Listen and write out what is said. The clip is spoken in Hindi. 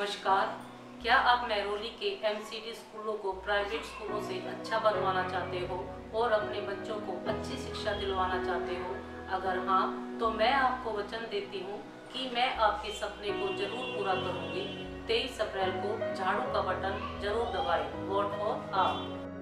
नमस्कार। क्या आप महरौली के MCD स्कूलों को प्राइवेट स्कूलों से अच्छा बनवाना चाहते हो और अपने बच्चों को अच्छी शिक्षा दिलवाना चाहते हो? अगर हाँ, तो मैं आपको वचन देती हूँ कि मैं आपके सपने को जरूर पूरा करूँगी। 23 अप्रैल को झाड़ू का बटन जरूर दबाएं। वोट फॉर आप।